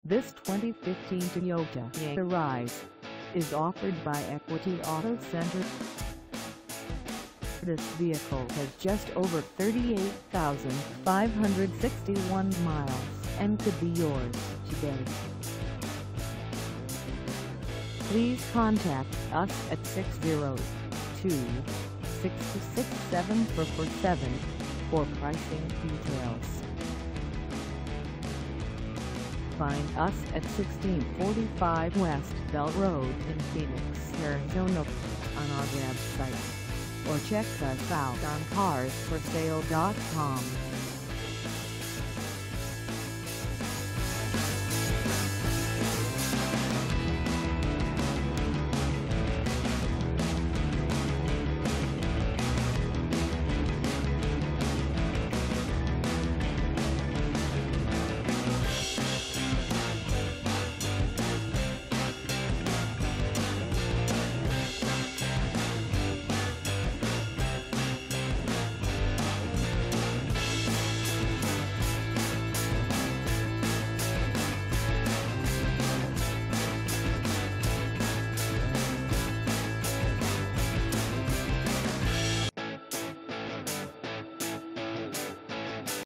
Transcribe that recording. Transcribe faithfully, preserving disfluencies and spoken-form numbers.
This twenty fifteen Toyota Yaris is offered by Equity Auto Center. This vehicle has just over thirty-eight thousand five hundred sixty-one miles and could be yours today. Please contact us at six zero two, six six seven, four four seven for pricing details. Find us at sixteen forty-five West Bell Road in Phoenix, Arizona on our website, or check us out on cars for sale dot com.